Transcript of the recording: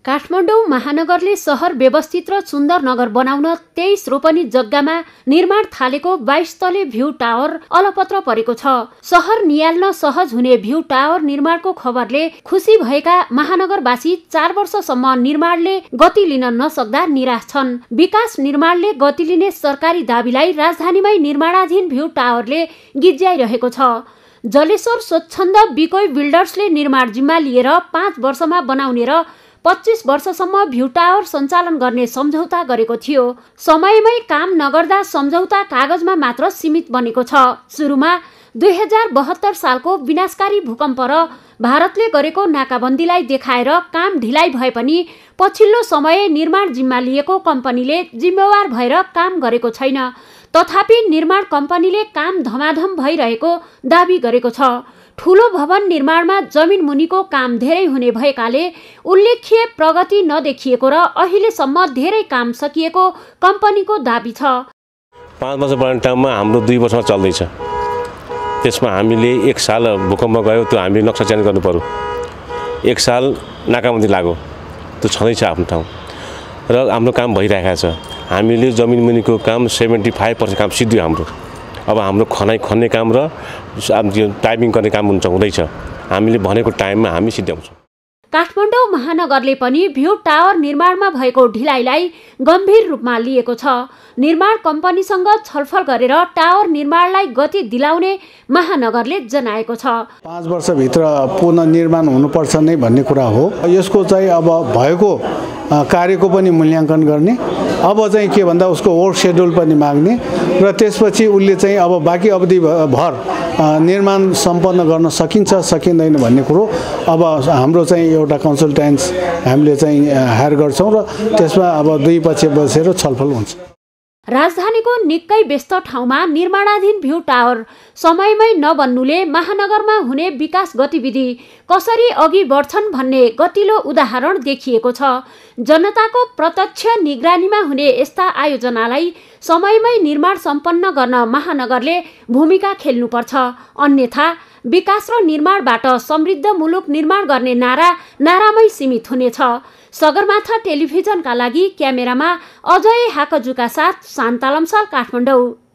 काठमाडौँ महानगरले सहर व्यवस्थित र सुन्दर नगर बनाउन 23 रोपनी जग्गामा निर्माण थालेको 22 तले भ्यू टावर अलपत्र परेको छ। सहर नियाल्न सहज हुने भ्यू टावर निर्माणको खबरले खुसी भएका महानगरवासी 4 वर्षसम्म निर्माणले गति लिन नसक्दा निराश छन्। विकास निर्माणले गति लिने सरकारी दाबीलाई राजधानीमै निर्माणाधीन भ्यू टावरले गिज्याइरहेको छ। जलेश्वर स्वच्छन्द बिकोई बिल्डर्सले निर्माण जिम्मा लिएर 5 वर्षमा बनाउने र 25 वर्षसम्म भ्यू टावर सञ्चालन गर्ने सम्झौता गरेको थियो। समयमै काम नगर्दा सम्झौता कागजमा मात्र सीमित बनेको छ। सुरुमा 2072 सालको विनाशकारी भूकम्प र भारतले गरेको नाकाबन्दीलाई देखाएर काम ढिलाइ भए पनि पछिल्लो समय निर्माण जिम्मा लिएको कम्पनीले जिम्मेवार भएर काम गरेको छैन। तथापि निर्माण कम्पनीले काम धमाधम भइरहेको दाबी गरेको छ। ठूलो भवन निर्माणमा जमिन मुनिको काम धेरै हुने भएकाले उल्लेख्य प्रगति नदेखिएको र अहिलेसम्म धेरै काम सकिएको कम्पनीको दाबी छ। 5 वर्ष बनाउने टाइममा हाम्रो 2 वर्षमा चल्दैछ। त्यसमा हामीले 1 साल भूकम्प गयो, त्यो हामीले नक्सा चेन्ज गर्नु पर्यो। 1 साल नाकाबन्दी लाग्यो, त्यो छँदैछ आफ्नो ठाउँ र हाम्रो काम भइरहेको छ। हामीले जमिन मुनिको काम 75% काम सिद्धियो हाम्रो। अब हाम्रो खन्ने काम र टाइपिङ गर्ने काम हुँदैछ। हामीले भनेको टाइममा हामी सिद्ध्याउँछौँ। काठमाडौँ महानगरले पनि भ्यू टावर निर्माणमा भएको ढिलाइलाई गम्भीर रूपमा लिएको छ। निर्माण कम्पनीसँग छलफल गरेर टावर निर्माणलाई गति दिलाउने महानगरले जनाएको छ। 5 वर्षभित्र पुनर्निर्माण हुनुपर्छ नै भन्ने कुरा हो। यसको चाहिँ अब भएको कार्यको पनि मूल्याङ्कन गर्ने, अब चाहिँ के भन्दा उसको वर्क सेड्युल पनि माग्ने र त्यसपछि उसले चाहिँ अब बाँकी अवधि भर निर्माण सम्पन्न गर्न सकिन्छ सकिँदैन भन्ने कुरो अब हाम्रो चाहिँ एउटा कन्सल्टेन्ट्स हामीले चाहिँ हायर गर्छौँ र त्यसमा अब 2 पक्ष बसेर छलफल हुन्छ। राजधानीको निकै व्यस्त ठाउँमा निर्माणाधीन भ्यू टावर समयमै नबन्नुले महानगरमा हुने विकास गतिविधि कसरी अघि बढ्छन् भन्ने गतिलो उदाहरण देखिएको छ। जनताको प्रत्यक्ष निगरानीमा हुने यस्ता आयोजनालाई समयमै निर्माण सम्पन्न गर्न महानगरले भूमिका खेल्नुपर्छ। अन्यथा विकास र निर्माणबाट समृद्ध मुलुक निर्माण गर्ने नारामै सीमित हुनेछ। सगरमाथा टेलिभिजनका लागि क्यामेरामा अजय हाकजुका साथ शान्ता लम्साल, काठमाडौँ।